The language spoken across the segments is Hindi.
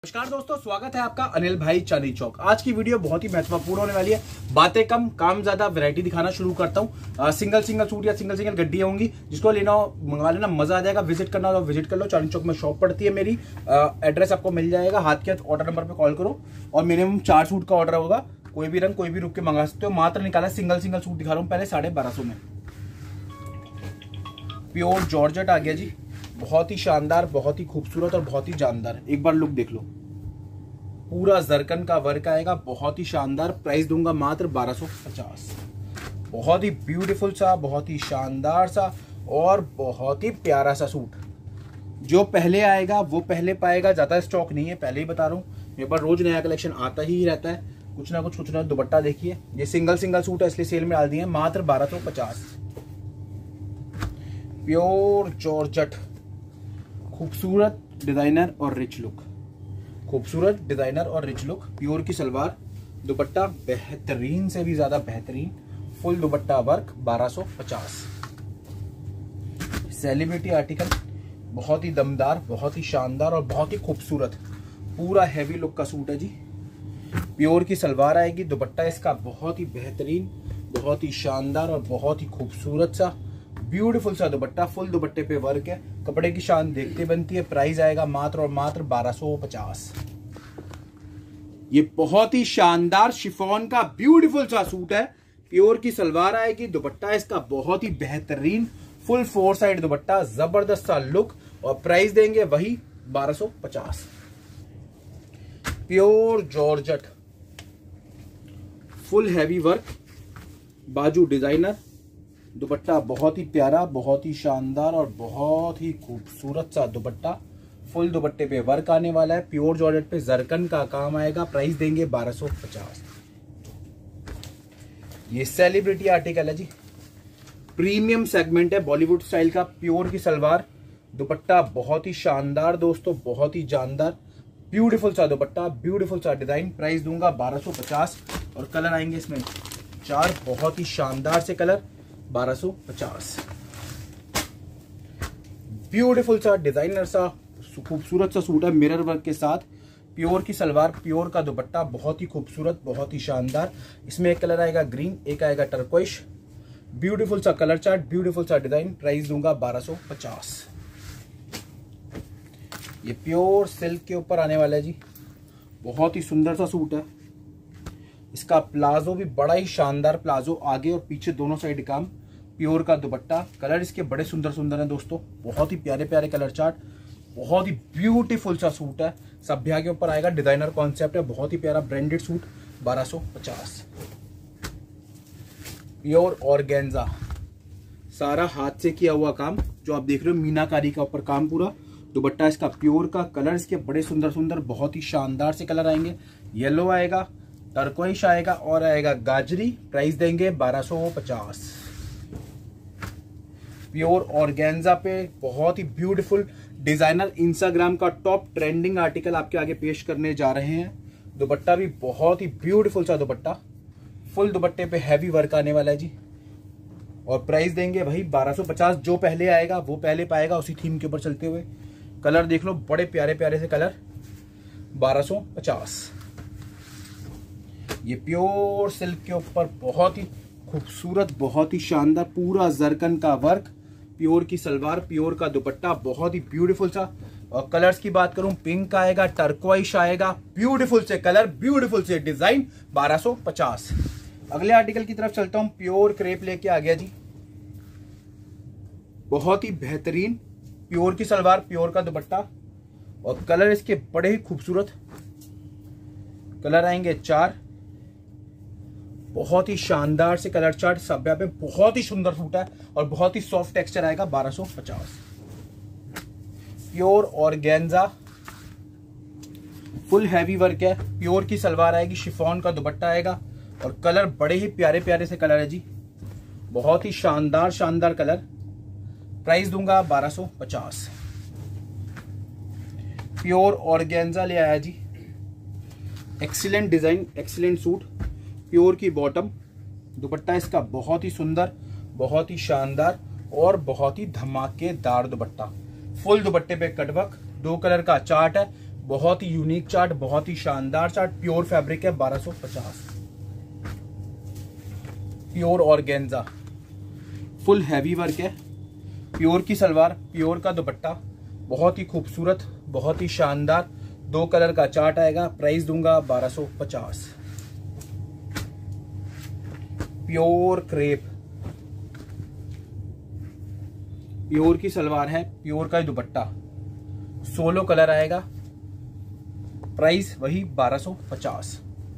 नमस्कार दोस्तों, स्वागत है आपका अनिल भाई चांदनी चौक। आज की वीडियो बहुत ही महत्वपूर्ण होने वाली है। बातें कम काम ज्यादा, वैरायटी दिखाना शुरू करता हूँ। सिंगल सूट या सिंगल गड्डियां होंगी, जिसको लेना हो मंगा लेना, मजा आ जाएगा। विजिट करना हो तो विजिट कर लो। चांदनी चौक में शॉप पड़ती है मेरी। एड्रेस आपको मिल जाएगा, हाथ के हाथ ऑर्डर नंबर पे कॉल करो और मिनिमम 4 सूट का ऑर्डर होगा। कोई भी रंग, कोई भी रुक के मंगा सकते हो। मात्र निकाला सिंगल सूट दिखा रहा हूँ पहले 1250 में। प्योर जॉर्जेट आ गया जी, बहुत ही शानदार, बहुत ही खूबसूरत और बहुत ही जानदार। एक बार लुक देख लो, पूरा जरकन का वर्क आएगा, बहुत ही शानदार। प्राइस दूंगा मात्र 1250। बहुत ही ब्यूटीफुल सा, बहुत ही शानदार सा और बहुत ही प्यारा सा सूट। जो पहले आएगा वो पहले पाएगा, ज्यादा स्टॉक नहीं है, पहले ही बता रहा हूँ। मेरे पास रोज नया कलेक्शन आता ही रहता है, कुछ ना कुछ। दुपट्टा देखिए, ये सिंगल सूट है इसलिए सेल में डाल दिए मात्र 1250। प्योर जॉर्जेट, खूबसूरत डिजाइनर और रिच लुक, खूबसूरत डिजाइनर और रिच लुक। प्योर की सलवार, दुपट्टा बेहतरीन से भी ज्यादा बेहतरीन, full dupatta work 1250। Celebrity article, बहुत ही दमदार, बहुत ही शानदार और बहुत ही खूबसूरत। पूरा हैवी लुक का सूट है जी। प्योर की सलवार आएगी, दुपट्टा इसका बहुत ही बेहतरीन, बहुत ही शानदार और बहुत ही खूबसूरत सा ब्यूटीफुल सा दुपट्टा। फुल दुपट्टे पे वर्क है, कपड़े की शान देखते बनती है। प्राइस आएगा मात्र और मात्र 1250। ये बहुत ही शानदार शिफॉन का ब्यूटीफुल सा सूट है। प्योर की सलवार आएगी, दुपट्टा इसका बहुत ही बेहतरीन, फुल 4 साइड दुपट्टा, जबरदस्त सा लुक और प्राइस देंगे वही 1250। Pure georgette, full heavy work, बाजू डिजाइनर, दुपट्टा बहुत ही प्यारा, बहुत ही शानदार और बहुत ही खूबसूरत सा दुपट्टा। फुल दुपट्टे पे वर्क आने वाला है। प्योर जॉर्जेट पे जरकन का काम आएगा। प्राइस देंगे 1250। ये सेलिब्रिटी आर्टिकल है जी, प्रीमियम सेगमेंट है, बॉलीवुड स्टाइल का। प्योर की सलवार, दुपट्टा बहुत ही शानदार दोस्तों, बहुत ही जानदार, ब्यूटीफुल सा दुपट्टा, ब्यूटीफुल सा डिजाइन। प्राइस दूंगा 1250 और कलर आएंगे इसमें 4 बहुत ही शानदार से कलर। 1250। ब्यूटीफुल सा डिजाइनर सा खूबसूरत सा सूट है मिरर वर्क के साथ। प्योर की सलवार, प्योर का दुपट्टा, बहुत ही खूबसूरत, बहुत ही शानदार। इसमें एक कलर आएगा ग्रीन, एक आएगा टर्कोइश। ब्यूटीफुल सा कलर चार्ट, ब्यूटीफुल सा डिजाइन। प्राइस दूंगा 1250। ये प्योर सिल्क के ऊपर आने वाला है जी, बहुत ही सुंदर सा सूट है। इसका प्लाजो भी बड़ा ही शानदार प्लाजो, आगे और पीछे दोनों साइड काम। प्योर का दुपट्टा, कलर इसके बड़े सुंदर सुंदर हैं दोस्तों, बहुत ही प्यारे प्यारे कलर चार्ट। बहुत ही ब्यूटीफुल सा सूट है, सभ्या के ऊपर आएगा, डिजाइनर कॉन्सेप्ट है, बहुत ही प्यारा ब्रांडेड सूट। 1250। प्योर ऑर्गेन्जा, सारा हाथ से किया हुआ काम, जो आप देख रहे हो मीनाकारी का ऊपर काम पूरा। दुपट्टा इसका प्योर का, कलर इसके बड़े सुंदर सुंदर, बहुत ही शानदार से कलर आएंगे। येलो आएगा, टर्कोइश आएगा और आएगा गाजरी। प्राइस देंगे 1250। प्योर ऑर्गेन्जा पे बहुत ही ब्यूटीफुल डिजाइनर, इंस्टाग्राम का टॉप ट्रेंडिंग आर्टिकल आपके आगे पेश करने जा रहे हैं। दुपट्टा भी बहुत ही ब्यूटीफुल सा दुपट्टा, फुल दुपट्टे पे हैवी वर्क आने वाला है जी। और प्राइस देंगे भाई 1250। जो पहले आएगा वो पहले पाएगा, उसी थीम के ऊपर चलते हुए। कलर देख लो, बड़े प्यारे प्यारे से कलर। 1250। ये प्योर सिल्क के ऊपर बहुत ही खूबसूरत, बहुत ही शानदार, पूरा जरकन का वर्क। प्योर की सलवार, प्योर का दुपट्टा, बहुत ही ब्यूटीफुल सा। और कलर्स की बात करूं, पिंक आएगा, टर्कोइश आएगा, ब्यूटीफुल से कलर, ब्यूटीफुल से डिजाइन। 1250। अगले आर्टिकल की तरफ चलता हूं। प्योर क्रेप लेके आ गया जी, बहुत ही बेहतरीन। प्योर की सलवार, प्योर का दुपट्टा और कलर इसके बड़े ही खूबसूरत कलर आएंगे 4। बहुत ही शानदार से कलर चार्ट, सभ्या पे बहुत ही सुंदर सूट है और बहुत ही सॉफ्ट टेक्सचर आएगा। 1250। Pure organza, full heavy work है। प्योर की सलवार आएगी, शिफॉन का दुपट्टा आएगा और कलर बड़े ही प्यारे प्यारे से कलर है जी, बहुत ही शानदार शानदार कलर। प्राइस दूंगा 1250। प्योर ऑर्गेन्जा ले आया जी, excellent design, excellent suit. Pure की बॉटम, दुपट्टा इसका बहुत ही सुंदर, बहुत ही शानदार और बहुत ही धमाकेदार दुपट्टा। फुल दुपट्टे पे कटवर्क, 2 कलर का चार्ट है, बहुत ही यूनिक चार्ट, बहुत ही शानदार चार्ट। प्योर फैब्रिक है, 1250। Pure organza, full heavy work है। प्योर की सलवार, प्योर का दुपट्टा, बहुत ही खूबसूरत, बहुत ही शानदार। 2 कलर का चार्ट आएगा। प्राइस दूंगा 1250। प्योर क्रेप, प्योर की सलवार है, प्योर का दुपट्टा, 16 कलर आएगा। प्राइस वही 1250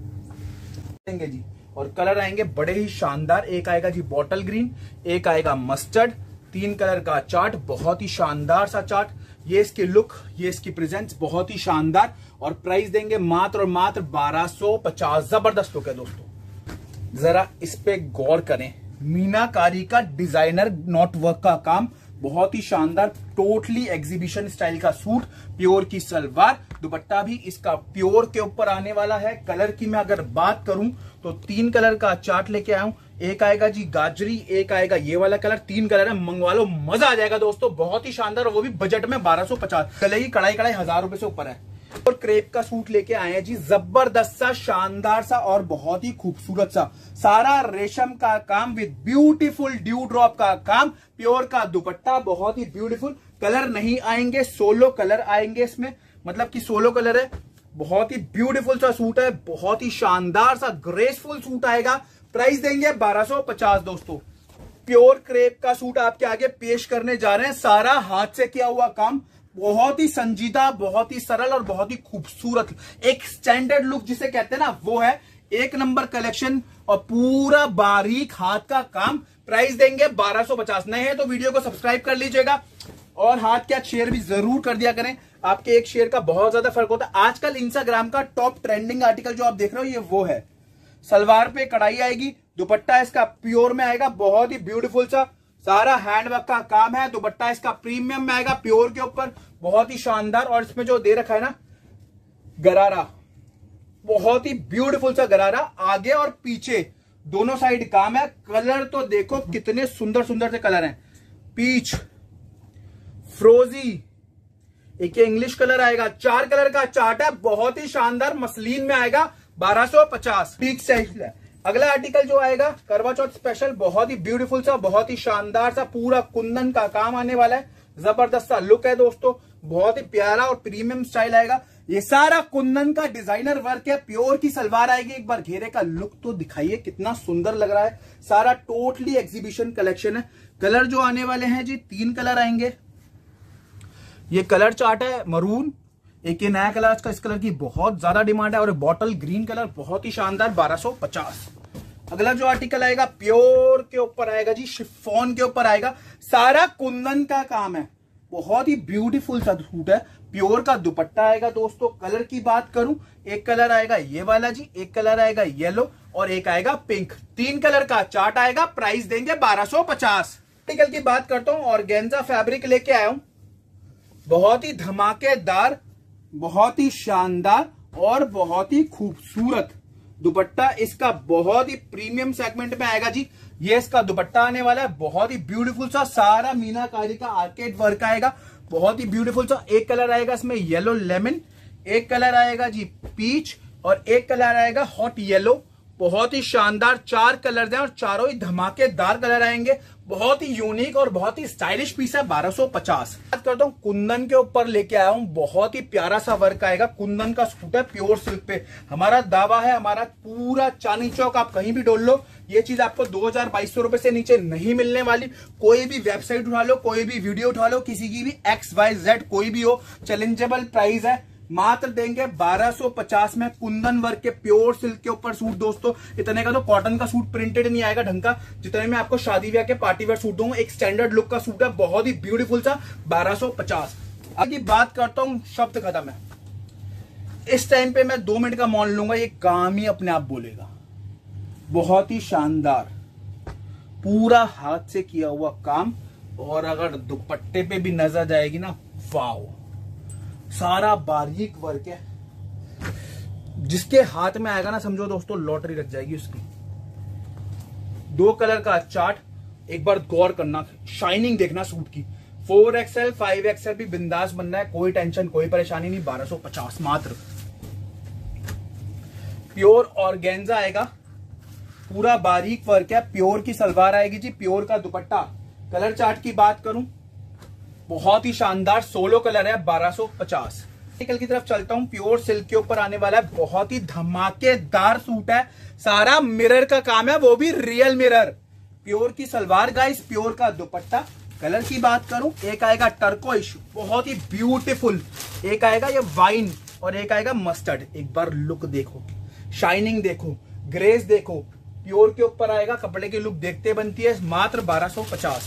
देंगे जी। और कलर आएंगे बड़े ही शानदार। एक आएगा जी बॉटल ग्रीन, एक आएगा मस्टर्ड। 3 कलर का चार्ट, बहुत ही शानदार सा चार्ट। ये इसकी लुक, ये इसकी प्रेजेंस, बहुत ही शानदार। और प्राइस देंगे मात्र और मात्र 1250। जबरदस्त लुक है दोस्तों, जरा इस पे गौर करें। मीनाकारी का डिजाइनर नॉट वर्क का काम, बहुत ही शानदार। टोटली एग्जीबिशन स्टाइल का सूट, प्योर की सलवार, दुपट्टा भी इसका प्योर के ऊपर आने वाला है। कलर की मैं अगर बात करूं तो 3 कलर का चार्ट लेके आया हूं। एक आएगा जी गाजरी, एक आएगा ये वाला कलर। 3 कलर है, मंगवा लो, मजा आ जाएगा दोस्तों। बहुत ही शानदार, और वो भी बजट में 1250। गले की कढ़ाई 1000 रुपए से ऊपर है। और क्रेप का सूट लेके आए हैं जी, जबरदस्त सा, शानदार सा और बहुत ही खूबसूरत सा। सारा रेशम का काम विद ब्यूटीफुल ड्यू ड्रॉप का काम। प्योर का दुपट्टा, बहुत ही ब्यूटीफुल। कलर नहीं आएंगे, 16 कलर आएंगे इसमें, मतलब कि 16 कलर है। बहुत ही ब्यूटीफुल सा सूट है, बहुत ही शानदार सा ग्रेसफुल सूट आएगा। प्राइस देंगे 1250 दोस्तों। प्योर क्रेप का सूट आपके आगे पेश करने जा रहे हैं। सारा हाथ से किया हुआ काम, बहुत ही संजीदा, बहुत ही सरल और बहुत ही खूबसूरत। एक स्टैंडर्ड लुक जिसे कहते हैं ना, वो है। 1 नंबर कलेक्शन और पूरा बारीक हाथ का काम। प्राइस देंगे 1250। नए हैं तो वीडियो को सब्सक्राइब कर लीजिएगा और हाथ क्या शेयर भी जरूर कर दिया करें। आपके एक शेयर का बहुत ज्यादा फर्क होता है। आजकल इंस्टाग्राम का टॉप ट्रेंडिंग आर्टिकल जो आप देख रहे हो, ये वो है। सलवार पे कढ़ाई आएगी, दुपट्टा इसका प्योर में आएगा, बहुत ही ब्यूटीफुल सा। सारा हैंडवर्क का काम है। दुपट्टा इसका प्रीमियम में आएगा, प्योर के ऊपर, बहुत ही शानदार। और इसमें जो दे रखा है ना गरारा, बहुत ही ब्यूटीफुल सा गरारा, आगे और पीछे दोनों साइड काम है। कलर तो देखो कितने सुंदर सुंदर से कलर हैं। पीच, फ्रोजी, एक इंग्लिश कलर आएगा। 4 कलर का चार्ट है, बहुत ही शानदार। मसलिन में आएगा, 1250। पीच साइज है। अगला आर्टिकल जो आएगा करवा चौथ स्पेशल, बहुत ही ब्यूटीफुल सा, बहुत ही शानदार सा, पूरा कुंदन का काम आने वाला है। जबरदस्त सा लुक है दोस्तों, बहुत ही प्यारा और प्रीमियम स्टाइल आएगा। ये सारा कुंदन का डिजाइनर वर्क है। प्योर की सलवार आएगी। एक बार घेरे का लुक तो दिखाइए, कितना सुंदर लग रहा है। सारा टोटली एग्जीबिशन कलेक्शन है। कलर जो आने वाले हैं जी, 3 कलर आएंगे। ये कलर चार्ट है मरून, एक ये नया कलर, आज का इस कलर की बहुत ज्यादा डिमांड है। और बॉटल ग्रीन कलर, बहुत ही शानदार, 1250। अगला जो आर्टिकल आएगा प्योर के ऊपर आएगा जी, शिफॉन के ऊपर आएगा। सारा कुंदन का काम है, बहुत ही ब्यूटीफुल सा सूट है। प्योर का दुपट्टा आएगा दोस्तों। कलर की बात करूं, एक कलर आएगा ये वाला जी, एक कलर आएगा येलो और एक आएगा पिंक। 3 कलर का चार्ट आएगा। प्राइस देंगे 1250। आर्टिकल की बात करता हूं, ऑर्गेन्जा फैब्रिक लेके आया हूं, बहुत ही धमाकेदार, बहुत ही शानदार और बहुत ही खूबसूरत। दुपट्टा इसका बहुत ही प्रीमियम सेगमेंट में आएगा जी। ये इसका दुपट्टा आने वाला है, बहुत ही ब्यूटीफुल सा। सारा मीनाकारी का आर्केड वर्क आएगा, बहुत ही ब्यूटीफुल सा। एक कलर आएगा इसमें येलो लेमन, एक कलर आएगा जी पीच और एक कलर आएगा हॉट येलो। बहुत ही शानदार 4 कलर हैं और चारों ही धमाकेदार कलर आएंगे। बहुत ही यूनिक और बहुत ही स्टाइलिश पीस है, 1250। बात करता हूँ कुंदन के ऊपर लेके आया हूँ, बहुत ही प्यारा सा वर्क आएगा। कुंदन का सूट है, प्योर सिल्क पे। हमारा दावा है, हमारा पूरा चांदनी चौक आप कहीं भी डोल लो, ये चीज आपको 2200 रुपए से नीचे नहीं मिलने वाली। कोई भी वेबसाइट उठा लो, कोई भी वीडियो उठा लो, किसी की भी XYZ कोई भी हो, चैलेंजेबल प्राइस है। मात्र देंगे 1250 में कुंदन वर्क के प्योर सिल्क के ऊपर सूट दोस्तों। इतने का तो कॉटन का सूट प्रिंटेड नहीं आएगा ढंग का, जितने में आपको शादी ब्याह के पार्टी वेयर सूट दूंगा। एक स्टैंडर्ड लुक का सूट है, बहुत ही ब्यूटीफुल सा, 1250। आगे बात करता हूं, शब्द खत्म है। इस टाइम पे मैं 2 मिनट का मौन लूंगा, ये काम ही अपने आप बोलेगा। बहुत ही शानदार, पूरा हाथ से किया हुआ काम। और अगर दुपट्टे पे भी नजर जाएगी ना, वाओ, सारा बारीक वर्क है। जिसके हाथ में आएगा ना, समझो दोस्तों लॉटरी लग जाएगी उसकी। 2 कलर का चार्ट, एक बार गौर करना, शाइनिंग देखना सूट की। 4XL 5XL भी बिंदास बनना है, कोई टेंशन कोई परेशानी नहीं। 1250 मात्र। प्योर ऑर्गेन्जा आएगा, पूरा बारीक वर्क है। प्योर की सलवार आएगी जी, प्योर का दुपट्टा। कलर चार्ट की बात करूं, बहुत ही शानदार 16 कलर है। 1250। आर्टिकल की तरफ चलता हूं। प्योर सिल्क के ऊपर आने वाला है, बहुत ही धमाकेदार सूट है। सारा मिरर का काम है, वो भी रियल मिरर। प्योर की सलवार गाइस, प्योर का दुपट्टा। कलर की बात करूं, एक आएगा टर्कोइश, बहुत ही ब्यूटीफुल, एक आएगा ये वाइन और एक आएगा मस्टर्ड। एक बार लुक देखो, शाइनिंग देखो, ग्रेस देखो। प्योर के ऊपर आएगा, कपड़े की लुक देखते बनती है। मात्र 1250।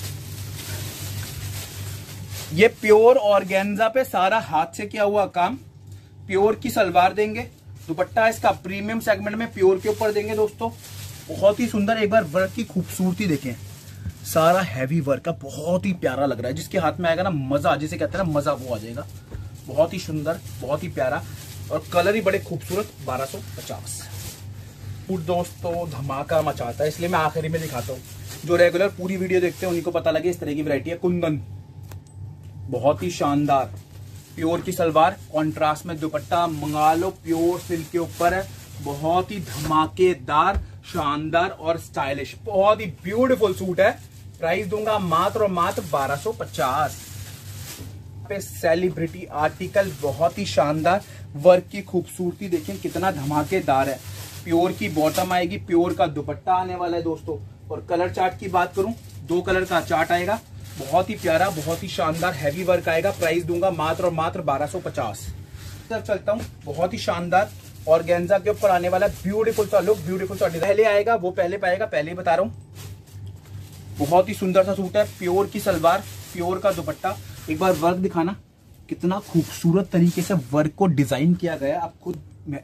ये प्योर ऑर्गेन्जा पे सारा हाथ से किया हुआ काम। प्योर की सलवार देंगे, दुपट्टा इसका प्रीमियम सेगमेंट में प्योर के ऊपर देंगे दोस्तों। बहुत ही सुंदर, एक बार वर्क की खूबसूरती देखें। सारा हैवी वर्क का, बहुत ही प्यारा लग रहा है। जिसके हाथ में आएगा ना मजा, जिसे कहते हैं ना मजा, वो आ जाएगा। बहुत ही सुंदर, बहुत ही प्यारा और कलर ही बड़े खूबसूरत। 1250 सूट दोस्तों धमाका मचाता है, इसलिए मैं आखिरी में दिखाता हूँ। जो रेगुलर पूरी वीडियो देखते हैं उन्हीं को पता लगे इस तरह की वैरायटी है। कुंदन, बहुत ही शानदार। प्योर की सलवार, कॉन्ट्रास्ट में दुपट्टा मंगा लो। प्योर सिल्क के ऊपर है, बहुत ही धमाकेदार, शानदार और स्टाइलिश, बहुत ही ब्यूटीफुल सूट है। प्राइस दूंगा मात्र और मात्र 1250 पे। सेलिब्रिटी आर्टिकल, बहुत ही शानदार वर्क की खूबसूरती देखें कितना धमाकेदार है। प्योर की बॉटम आएगी, प्योर का दुपट्टा आने वाला है दोस्तों। और कलर चार्ट की बात करूं, 2 कलर का चार्ट आएगा, बहुत ही प्यारा, बहुत ही शानदार हैवी वर्क आएगा। प्राइस दूंगा मात्र और मात्र 1250। तब चलता हूं, बहुत ही शानदार ऑर्गेन्जा के ऊपर आने वाला ब्यूटीफुल सा लुक, ब्यूटीफुल सा डिजाइन। पहले आएगा वो पहले पाएगा, पहले ही बता रहा हूं। बहुत ही सुंदर सा सूट है, प्योर की सलवार, प्योर का दुपट्टा। एक बार वर्क दिखाना, कितना खूबसूरत तरीके से वर्क को डिजाइन किया गया, आप खुद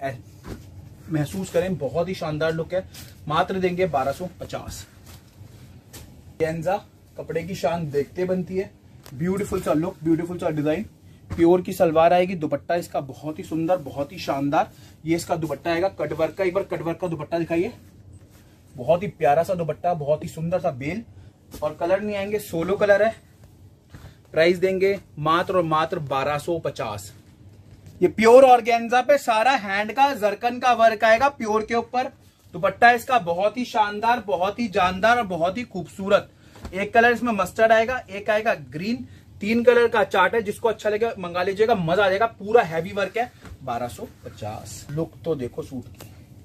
महसूस करें। बहुत ही शानदार लुक है। मात्र देंगे 1250। ऑर्गेन्जा कपड़े की शान देखते बनती है। ब्यूटीफुल सा लुक, ब्यूटीफुल सा डिजाइन। प्योर की सलवार आएगी, दुपट्टा इसका बहुत ही सुंदर, बहुत ही शानदार। ये इसका दुपट्टा आएगा कटवर्क का। एक बार कटवर्क का दुपट्टा दिखाइए, बहुत ही प्यारा सा दुपट्टा, बहुत ही सुंदर सा बेल। और कलर नहीं आएंगे, 16 कलर है। प्राइस देंगे मात्र और मात्र 1250। ये प्योर ऑर्गेन्जा पे सारा हैंड का जरकन का वर्क आएगा प्योर के ऊपर। दुपट्टा इसका बहुत ही शानदार, बहुत ही जानदार और बहुत ही खूबसूरत। एक कलर इसमें मस्टर्ड आएगा, एक आएगा ग्रीन। 3 कलर का चार्ट है, जिसको अच्छा लगे मंगा लीजिएगा, मजा आ जाएगा। पूरा हैवी वर्क है। 1250। लुक तो देखो सूट की,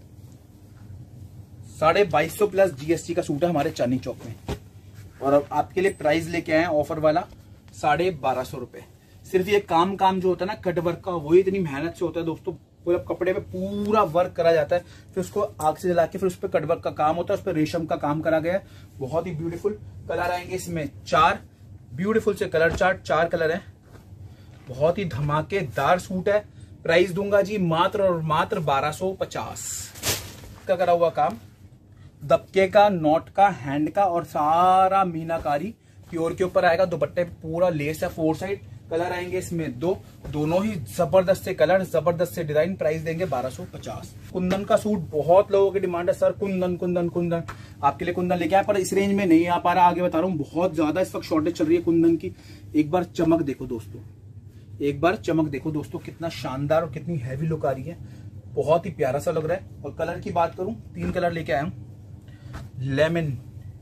2250 प्लस जीएसटी का सूट है हमारे चांदनी चौक में। और अब आपके लिए प्राइस लेके आए ऑफर वाला 1250 रुपए। सिर्फ ये काम जो होता है ना कट वर्क का, वही इतनी मेहनत से होता है दोस्तों। पूरा कपड़े पे पूरा वर्क करा जाता है, फिर उसको आग से जला के फिर उस पर कटवर्क का काम होता है, उस पर रेशम का काम करा गया है। बहुत ही ब्यूटीफुल कलर आएंगे इसमें 4। ब्यूटीफुल से कलर चार्ट, 4 कलर है। बहुत ही धमाकेदार सूट है। प्राइस दूंगा जी मात्र और मात्र 1250 का करा हुआ काम, दबके का, नॉट का, हैंड का और सारा मीनाकारी प्योर के ऊपर आएगा। दुपट्टे पूरा लेस है 4 साइड। कलर आएंगे इसमें 2, दोनों ही जबरदस्त से कलर, जबरदस्त से डिजाइन। प्राइस देंगे 1250। कुंदन का सूट बहुत लोगों की डिमांड है, सर कुंदन कुंदन कुंदन। आपके लिए कुंदन लेके आए, पर इस रेंज में नहीं आ पा रहा। आगे बता रहा हूँ, बहुत ज्यादा इस वक्त शॉर्टेज चल रही है कुंदन की। एक बार चमक देखो दोस्तों, एक बार चमक देखो दोस्तों, कितना शानदार और कितनी हैवी लुक आ रही है। बहुत ही प्यारा सा लग रहा है। और कलर की बात करूं, 3 कलर लेके आया हूं। लेमन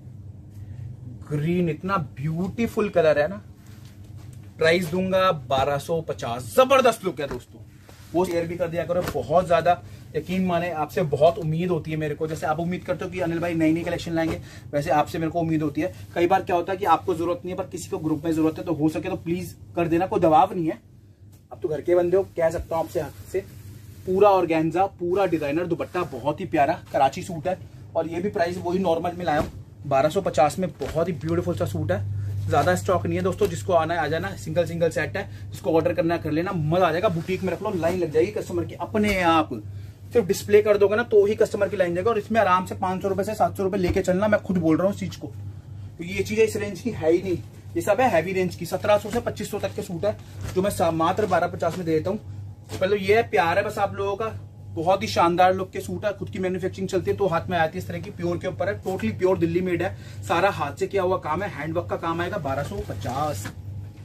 ग्रीन, इतना ब्यूटीफुल कलर है ना। प्राइस दूंगा 1250। जबरदस्त लुक है दोस्तों। वो शेयर भी कर दिया करो, बहुत ज्यादा यकीन माने, आपसे बहुत उम्मीद होती है मेरे को। जैसे आप उम्मीद करते हो कि अनिल भाई नई नई कलेक्शन लाएंगे, वैसे आपसे मेरे को उम्मीद होती है। कई बार क्या होता है कि आपको जरूरत नहीं है, पर किसी को ग्रुप में जरूरत है, तो हो सके तो प्लीज कर देना, कोई दबाव नहीं है। अब तो घर के बंदे हो, कह सकता हूँ आपसे हक से। पूरा ऑर्गेन्जा, पूरा डिजाइनर दुपट्टा, बहुत ही प्यारा कराची सूट है। और ये भी प्राइस वही नॉर्मल में लाया हूँ 1250 में। बहुत ही ब्यूटीफुल सा सूट है। ज्यादा स्टॉक नहीं है दोस्तों, जिसको आना है आ जाना। सिंगल सेट है, जिसको ऑर्डर करना है कर लेना, मजा आ जाएगा। बुटीक में रख लो, लाइन लग जाएगी कस्टमर की अपने आप। सिर्फ डिस्प्ले कर दोगे ना तो ही कस्टमर की लाइन जाएगा। और इसमें आराम से 500 रुपए से 700 रुपए लेके चलना। मैं खुद बोल रहा हूँ इस चीज को, तो ये चीज इस रेंज की है ही नहीं। ये सब है हैवी रेंज की। 1700 से 2500 तक के सूट है, जो मैं मात्र 1250 में दे देता हूँ। पहले ये प्यार है बस आप लोगों का। बहुत ही शानदार लुक के सूट है, खुद की मैन्युफैक्चरिंग चलती है तो हाथ में आती है इस तरह की। प्योर के ऊपर है, टोटली प्योर दिल्ली मेड है। सारा हाथ से किया हुआ काम है, हैंडवर्क का काम आएगा। 1250।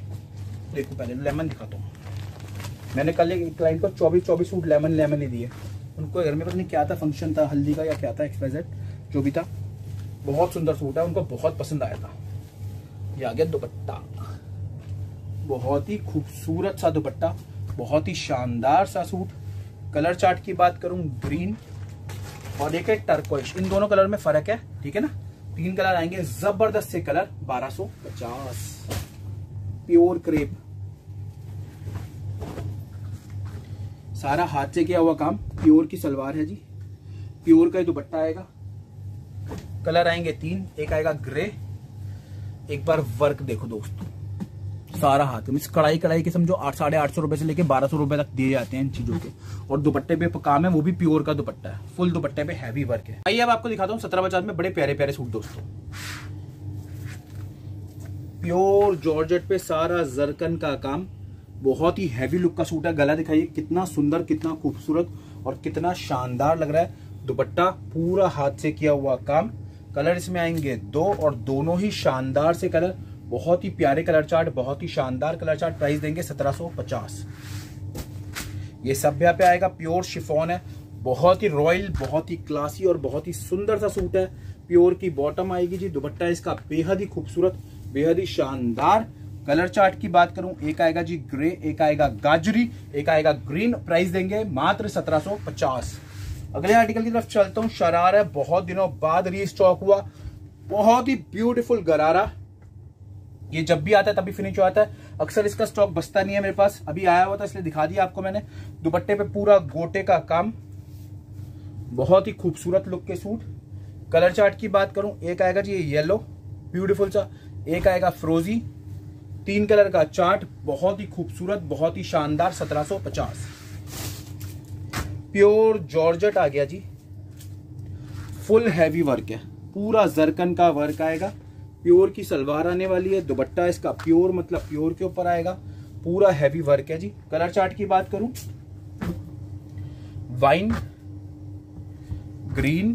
देखो पहले लेमन दिखाता हूँ। मैंने कल एक क्लाइंट को 24 सूट लेमन ही दिए। उनको घर में पता नहीं क्या था, फंक्शन था हल्दी का या क्या था, XYZ जो भी था। बहुत सुंदर सूट है, उनको बहुत पसंद आया था। ये आ गया दुपट्टा, बहुत ही खूबसूरत सा दुपट्टा, बहुत ही शानदार सा सूट। कलर चार्ट की बात करूं, ग्रीन और एक है टर्कोइश, इन दोनों कलर में फर्क है, ठीक है ना। 3 कलर आएंगे, जबरदस्त से कलर। 1250 प्योर क्रेप, सारा हाथ से किया हुआ काम। प्योर की सलवार है जी, प्योर का ही दुपट्टा आएगा। कलर आएंगे 3, एक आएगा ग्रे। एक बार वर्क देखो दोस्तों, सारा हाथ में कढ़ाई के समझो 850 रुपए से लेके 1200 रुपए तक दिए जाते हैं इन चीजों के। और दुपट्टे पे काम है, वो भी प्योर का दुपट्टा है, फुल दुपट्टे पे हैवी वर्क है। आइए अब आपको दिखाता हूँ 1750 में बड़े प्यारे प्यारे सूट दोस्तों। प्योर जॉर्जेट पे सारा जरकन का काम, बहुत ही हैवी लुक का सूट है। गला दिखाइए कितना सुंदर, कितना खूबसूरत और कितना शानदार लग रहा है। दुपट्टा पूरा हाथ से किया हुआ काम। कलर इसमें आएंगे 2 और दोनों ही शानदार से कलर, बहुत ही प्यारे कलर चार्ट, बहुत ही शानदार कलर चार्ट। प्राइस देंगे 1750। ये सभ्या पे आएगा, प्योर शिफॉन है, बहुत ही रॉयल, बहुत ही क्लासी और बहुत ही सुंदर सा सूट है। प्योर की बॉटम आएगी जी। दुपट्टा इसका बेहद ही खूबसूरत, बेहद ही शानदार। कलर चार्ट की बात करूं, एक आएगा जी ग्रे, एक आएगा गाजरी, एक आएगा ग्रीन। प्राइस देंगे मात्र 1750। अगले आर्टिकल की तरफ चलता हूं। शरारा, बहुत दिनों बाद रीस्टॉक हुआ, बहुत ही ब्यूटीफुल गरारा। ये जब भी आता है तभी फिनिश हो जाता है, अक्सर इसका स्टॉक बचता नहीं है मेरे पास। अभी आया हुआ था इसलिए दिखा दिया आपको मैंने। दुपट्टे पे पूरा गोटे का काम, बहुत ही खूबसूरत लुक के सूट। कलर चार्ट की बात करूं, एक आएगा जी ये येलो ब्यूटीफुल सा, एक आएगा फ्रोजी। 3 कलर का चार्ट, बहुत ही खूबसूरत, बहुत ही शानदार। 1750। प्योर जॉर्जेट आ गया जी, फुल हैवी वर्क है, पूरा जरकन का वर्क आएगा। प्योर की सलवार आने वाली है। दुपट्टा इसका प्योर मतलब प्योर के ऊपर आएगा, पूरा हैवी वर्क है जी। कलर चार्ट की बात करूं, वाइन, ग्रीन,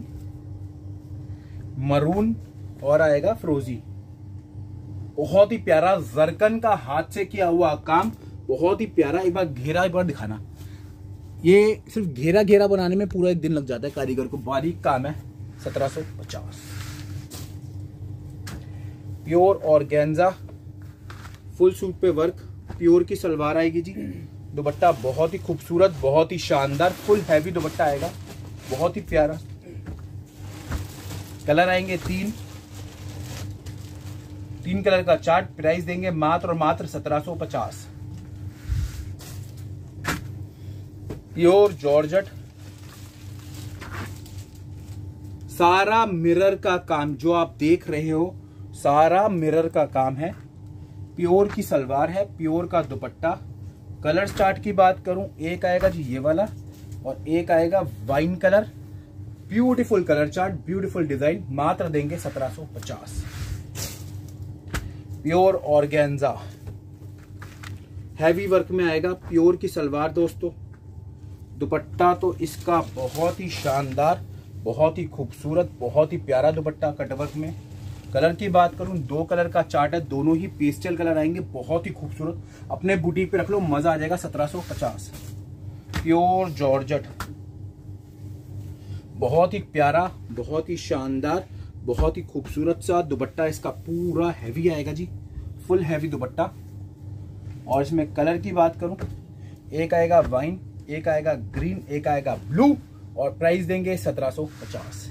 मरून और आएगा फ्रोजी। बहुत ही प्यारा जरकन का हाथ से किया हुआ काम, बहुत ही प्यारा। एक बार घेरा एक बार दिखाना। ये सिर्फ घेरा घेरा बनाने में पूरा एक दिन लग जाता है कारीगर को, बारीक काम है। 1750। प्योर ऑर्गेन्जा, फुल सूट पे वर्क, प्योर की सलवार आएगी जी। दुपट्टा बहुत ही खूबसूरत, बहुत ही शानदार, फुल हैवी दुपट्टा आएगा, बहुत ही प्यारा। कलर आएंगे 3 कलर का चार्ट। प्राइस देंगे मात्र और मात्र 1750। प्योर जॉर्जेट, सारा मिरर का काम जो आप देख रहे हो, सारा मिरर का काम है। प्योर की सलवार है, प्योर का दुपट्टा। कलर चार्ट की बात करूं, एक आएगा जी ये वाला और एक आएगा wine colour. Beautiful colour chart, beautiful design. मात्र देंगे 1750। प्योर ऑर्गेन्जा, हैवी वर्क में आएगा। प्योर की सलवार दोस्तों, दुपट्टा तो इसका बहुत ही शानदार, बहुत ही खूबसूरत, बहुत ही प्यारा दुपट्टा कटवर्क में। कलर की बात करूं, 2 कलर का चार्ट है, दोनों ही पेस्टल कलर आएंगे, बहुत ही खूबसूरत। अपने बुटीक पे रख लो, मजा आ जाएगा। 1750। प्योर जॉर्जेट, बहुत ही प्यारा, बहुत ही शानदार, बहुत ही खूबसूरत सा दुपट्टा। इसका पूरा हैवी आएगा जी, फुल हैवी दुपट्टा। और इसमें कलर की बात करूं, एक आएगा वाइन, एक आएगा ग्रीन, एक आएगा ब्लू। और प्राइस देंगे 1750।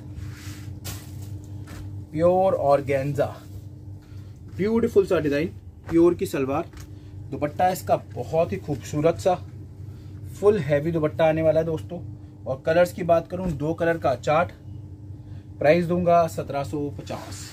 प्योर ऑर्गेन्जा, ब्यूटीफुल सा डिजाइन, प्योर की सलवार। दुपट्टा इसका बहुत ही खूबसूरत सा, फुल हैवी दुपट्टा आने वाला है दोस्तों। और कलर्स की बात करूं, 2 कलर का चार्ट। प्राइस दूंगा 1750।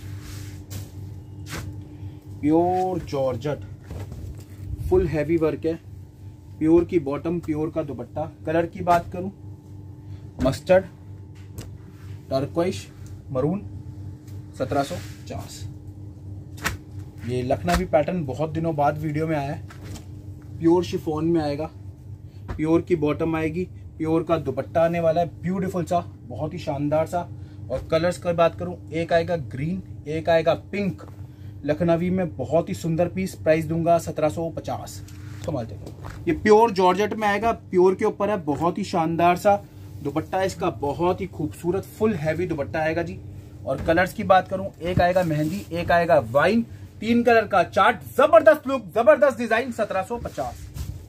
Pure georgette, full heavy work है, प्योर की बॉटम, प्योर का दुपट्टा। कलर की बात करूं, मस्टर्ड, टर्कोइश, मरून। 1750। ये लखनवी पैटर्न बहुत दिनों बाद वीडियो में आया है। प्योर शिफॉन में आएगा, प्योर की बॉटम आएगी, प्योर का दुपट्टा आने वाला है, ब्यूटीफुल सा, बहुत ही शानदार सा। और कलर्स की बात करूं, एक आएगा ग्रीन, एक आएगा पिंक, लखनवी में बहुत ही सुंदर पीस, प्राइस दूंगा 1750। कमाल देखो, ये प्योर जॉर्जेट में आएगा, प्योर के ऊपर है, बहुत ही शानदार सा दुपट्टा है इसका, बहुत ही खूबसूरत फुल हैवी दुपट्टा आएगा जी। और कलर्स की बात करूं, एक आएगा मेहंदी, एक आएगा वाइन, 3 कलर का चार्ट, जबरदस्त लुक, जबरदस्त डिजाइन, 1750।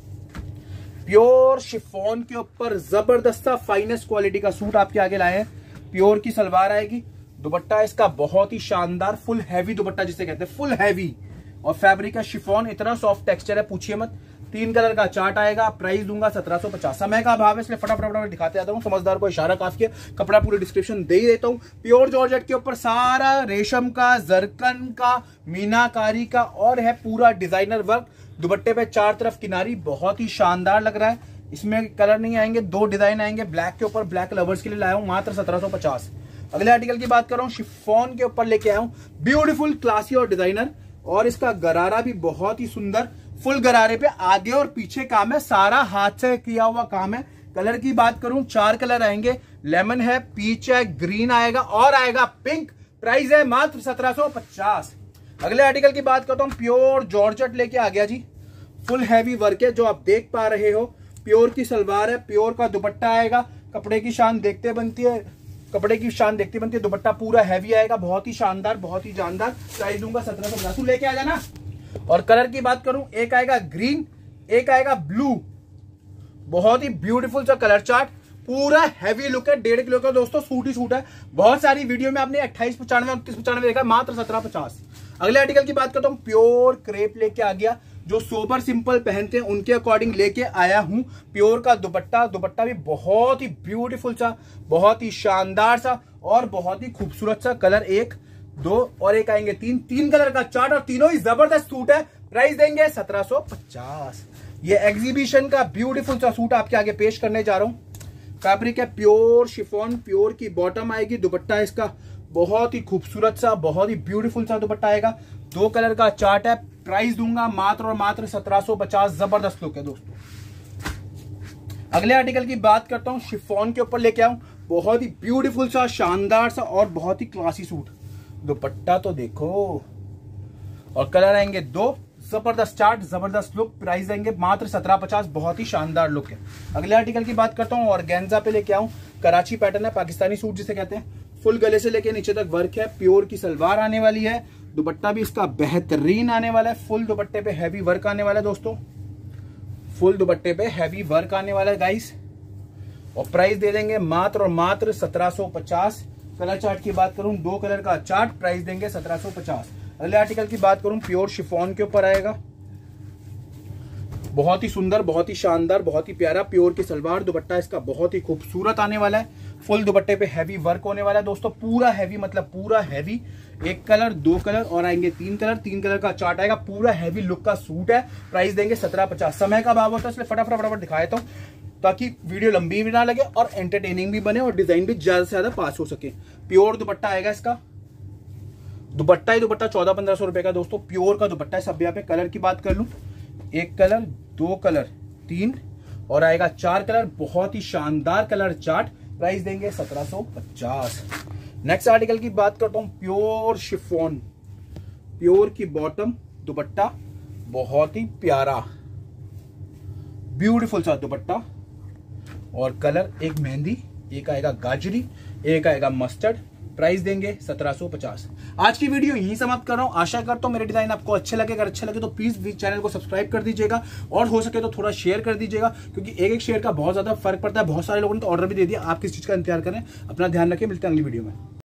प्योर शिफॉन के ऊपर जबरदस्त सा फाइनेस्ट क्वालिटी का सूट आपके आगे लाए हैं। प्योर की सलवार आएगी, दुपट्टा इसका बहुत ही शानदार फुल हैवी दुपट्टा जिसे कहते हैं, फुल हैवी, और फैब्रिक का शिफॉन, इतना सॉफ्ट टेक्सचर है पूछिए मत। 3 कलर का चार्ट आएगा, प्राइस दूंगा 1750। समय का अभाव है इसलिए फटाफट दिखाते जाता हूँ, समझदार को इशारा काफी है, कपड़ा पूरी डिस्क्रिप्शन दे ही देता हूँ। प्योर जॉर्जेट के ऊपर सारा रेशम का, जरकन का, मीनाकारी का और है पूरा डिजाइनर वर्क। दुपट्टे पे 4 तरफ किनारी, बहुत ही शानदार लग रहा है। इसमें कलर नहीं आएंगे, 2 डिजाइन आएंगे, ब्लैक के ऊपर, ब्लैक लवर्स के लिए लाया हूँ, मात्र 1750। अगले आर्टिकल की बात कर रहा हूँ, शिफॉन के ऊपर लेके आया हूँ, ब्यूटीफुल क्लासी और डिजाइनर, और इसका गरारा भी बहुत ही सुंदर, फुल गरारे पे आगे और पीछे काम है, सारा हाथ से किया हुआ काम है। कलर की बात करूं, 4 कलर आएंगे, लेमन है, पीच है, ग्रीन आएगा और आएगा पिंक, प्राइस है मात्र 1750। अगले आर्टिकल की बात करता हूं, प्योर जॉर्जेट लेके आ गया जी, फुल हैवी वर्क है जो आप देख पा रहे हो। प्योर की सलवार है, प्योर का दुपट्टा आएगा, कपड़े की शान देखते बनती है, कपड़े की शान देखती बनती है। दुपट्टा पूरा हैवी आएगा, बहुत ही शानदार, बहुत ही जानदार, प्राइस दूंगा 1750। लेके आ जाना। और कलर की बात करूं, एक आएगा ग्रीन, एक आएगा ब्लू, बहुत ही ब्यूटीफुल सा कलर चार्ट, पूरा हैवी लुक है, 1.5 किलो का दोस्तों सूट ही सूट है। बहुत सारी वीडियो में आपने 2895 2995 देखा, मात्र 1750। अगले आर्टिकल की बात करता हूं, प्योर क्रेप लेके आ गया, जो सोबर सिंपल पहनते हैं उनके अकॉर्डिंग लेके आया हूं। प्योर का दुपट्टा, दुपट्टा भी बहुत ही ब्यूटीफुल सा, बहुत ही शानदार सा और बहुत ही खूबसूरत सा। कलर 1 2 और एक आएंगे 3 कलर का चार्ट, और तीनों ही जबरदस्त सूट है, प्राइस देंगे 1750। ये एग्जीबिशन का ब्यूटीफुल सा सूट आपके आगे पेश करने जा रहा हूं। फैब्रिक है प्योर शिफॉन, प्योर की बॉटम आएगी, दुपट्टा इसका बहुत ही खूबसूरत सा, बहुत ही ब्यूटीफुल सा दुपट्टा आएगा, 2 कलर का चार्ट है, प्राइस दूंगा मात्र और मात्र 1750। जबरदस्त लुक है दोस्तों। अगले आर्टिकल की बात करता हूं, शिफॉन के ऊपर लेके आऊं, बहुत ही ब्यूटीफुल सा, शानदार सा और बहुत ही क्लासी सूट। दुपट्टा तो देखो, और कलर आएंगे 2, जबरदस्त चार्ट, जबरदस्त लुक, प्राइस देंगे मात्र 1750। बहुत ही शानदार लुक है। अगले आर्टिकल की बात करता हूं, ऑर्गेन्जा पे लेके आऊं, कराची पैटर्न है, पाकिस्तानी सूट जिसे कहते हैं, फुल गले से लेके नीचे तक वर्क है, प्योर की सलवार आने वाली है, दुपट्टा भी इसका बेहतरीन आने वाला है, फुल दुपट्टे पे हैवी वर्क आने वाला है दोस्तों, फुल दुपट्टे पे हैवी वर्क आने वाला है गाइस, और प्राइस दे देंगे मात्र और मात्र 1750। कलर चार्ट की बात करूं, 2 कलर का चार्ट, प्राइस देंगे 1750। अगले आर्टिकल की बात करूं, प्योर शिफॉन के ऊपर आएगा, बहुत ही सुंदर, बहुत ही शानदार, बहुत ही प्यारा, प्योर की सलवार, दुपट्टा इसका बहुत ही खूबसूरत आने वाला है, फुल दुपट्टे पे हैवी वर्क होने वाला है दोस्तों, पूरा हैवी मतलब पूरा हैवी। 1 कलर 2 कलर और आएंगे 3 कलर, 3 कलर का चार्ट आएगा, पूरा हैवी लुक का सूट है, प्राइस देंगे 1750। समय का अभाव होता है इसलिए फटाफट दिखा देता हूँ ताकि वीडियो लंबी भी ना लगे और एंटरटेनिंग भी बने और डिजाइन भी ज्यादा से ज्यादा पास हो सके। प्योर दुपट्टा आएगा इसका, दुपट्टा ही दुपट्टा 1400-1500 रुपए का दोस्तों, प्योर का दुपट्टा है। सब यहाँ पे कलर की बात कर लूं, 1 कलर 2 कलर 3 और आएगा 4 कलर, बहुत ही शानदार कलर चार्ट, प्राइस देंगे 1750। नेक्स्ट आर्टिकल की बात करता हूं, प्योर शिफॉन, प्योर की बॉटम, दुपट्टा बहुत ही प्यारा ब्यूटीफुल सा दुपट्टा, और कलर 1 मेहंदी, एक आएगा गाजरी, एक आएगा मस्टर्ड, प्राइस देंगे 1750। आज की वीडियो यहीं समाप्त कर रहा हूं। आशा करता हूं मेरे डिजाइन आपको अच्छे लगे, अगर अच्छे लगे तो प्लीज चैनल को सब्सक्राइब कर दीजिएगा और हो सके तो थोड़ा शेयर कर दीजिएगा, क्योंकि एक शेयर का बहुत ज्यादा फर्क पड़ता है। बहुत सारे लोगों ने तो ऑर्डर भी दे दिया, आप किस चीज का इंतजार करें। अपना ध्यान रखें, मिलते हैं अगली वीडियो में।